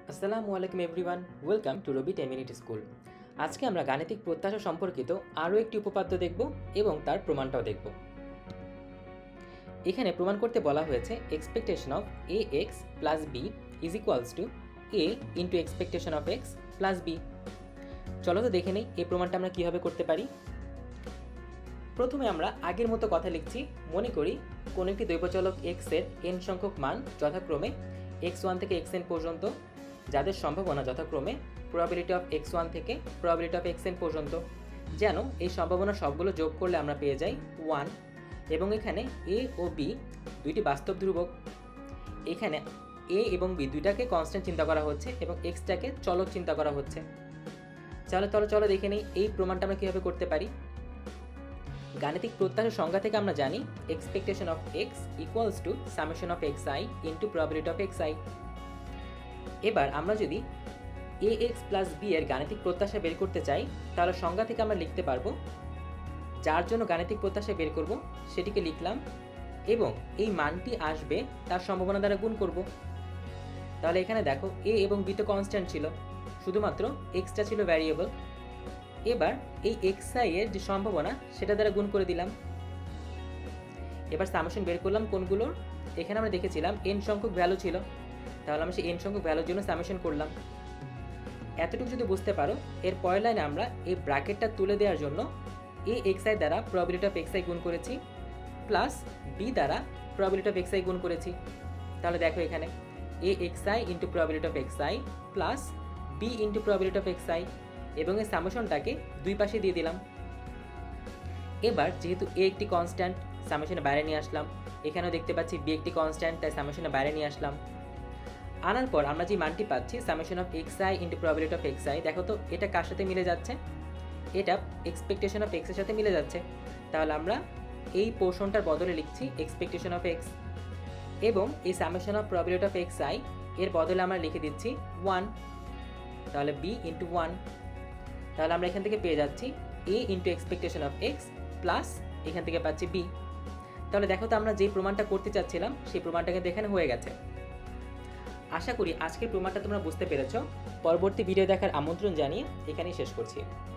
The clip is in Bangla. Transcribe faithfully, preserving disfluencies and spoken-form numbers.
আসসালামু আলাইকুম everyone, welcome to Robi ten minute school. আজকে আমরা গাণিতিক প্রত্যাশা সম্পর্কিত আরও একটি উপপাদ্য দেখব এবং তার প্রমাণটাও দেখব। এখানে প্রমাণ করতে বলা হয়েছে expectation of A X plus B is equals to A into expectation of X plus B. চলো তো দেখে নেই এই প্রমাণটা আমরা কীভাবে করতে পারি। প্রথমে আমরা আগের মতো কথা লিখছি। মনে করি কোনো একটি দৈবচলক এক্সের এন সংখ্যক মান যথাক্রমে এক্স ওয়ান থেকে এক্স এন পর্যন্ত, যাদের সম্ভাবনা যথাক্রমে প্রবাবিলিটি অফ এক্স ওয়ান থেকে প্রবাবিলিটি অফ এক্স এন পর্যন্ত, যেন এই সম্ভাবনা সবগুলো যোগ করলে আমরা পেয়ে যাই ওয়ান। এবং এখানে এ ও বি দুইটি বাস্তব ধ্রুবক। এখানে এ এবং বি দুইটাকে কনস্ট্যান্ট চিন্তা করা হচ্ছে এবং এক্সটাকে চলক চিন্তা করা হচ্ছে। চলো চলো চলো দেখে নেই এই প্রমাণটা আমরা কীভাবে করতে পারি। গাণিতিক প্রত্যাশার সংজ্ঞা থেকে আমরা জানি expectation of X equals to summation of X I into probability of X I. এবার আমরা যদি এ এক্স প্লাস বি এর গাণিতিক প্রত্যাশা বের করতে চাই, তাহলে সংজ্ঞা থেকে আমরা লিখতে পারবো যার জন্য গাণিতিক প্রত্যাশা বের করব সেটিকে লিখলাম এবং এই মানটি আসবে তার সম্ভাবনা দ্বারা গুণ করব। তাহলে এখানে দেখো এ এবং বি তো কনস্ট্যান্ট ছিল, শুধুমাত্র এক্সটা ছিল ভ্যারিয়েবল। এবার এই এক্স আই এর যে সম্ভাবনা সেটা দ্বারা গুণ করে দিলাম। এবার সামেশন বের করলাম কোনগুলোর। এখানে আমরা দেখেছিলাম এন সংখ্যক ভ্যালু ছিল, তাহলে আমরা সেই এন সংখ্যক ভ্যালুর জন্য সামেশন করলাম। এতটুকু যদি বুঝতে পারো, এর পরের লাইনে আমরা এই ব্র্যাকেটটা তুলে দেওয়ার জন্য এ এক্স আই দ্বারা প্রবাবিলিটি অফ এক্স আই গুণ করেছি প্লাস বি দ্বারা প্রবাবিলিটি অফ এক্স আই গুণ করেছি। তাহলে দেখো এখানে A X I into probability of X I plus B into probability of X I, এবং এই সামেশনটাকে দুই পাশে দিয়ে দিলাম। এবার যেহেতু এ একটি কনস্ট্যান্ট, সামেশনে বাইরে নিয়ে আসলাম। এখানেও দেখতে পাচ্ছি বি একটি কনস্ট্যান্ট, তাই সামেশনে বাইরে নিয়ে আসলাম। আনার পর আমরা যে মানটি পাচ্ছি summation of X I into probability of X I, দেখো তো এটা কার সাথে মিলে যাচ্ছে? এটা এক্সপেকটেশন অফ এক্স এর সাথে মিলে যাচ্ছে। তাহলে আমরা এই পোর্শনটার বদলে লিখছি এক্সপেকটেশন অফ এক্স, এবং এই summation of probability of X I এর বদলে আমরা লিখে দিচ্ছি ওয়ান। তাহলে বি ইন্টু ওয়ান। তাহলে আমরা এখান থেকে পেয়ে যাচ্ছি A into expectation of X plus এখান থেকে পাচ্ছি বি। তাহলে দেখো তো আমরা যে প্রমাণটা করতে চাচ্ছিলাম সেই প্রমাণটা কিন্তু এখানে হয়ে গেছে। আশা করি আজকের প্রমাণটা তোমরা বুঝতে পেরেছো। পরবর্তী ভিডিও দেখার আমন্ত্রণ জানিয়ে এখানেই শেষ করছি।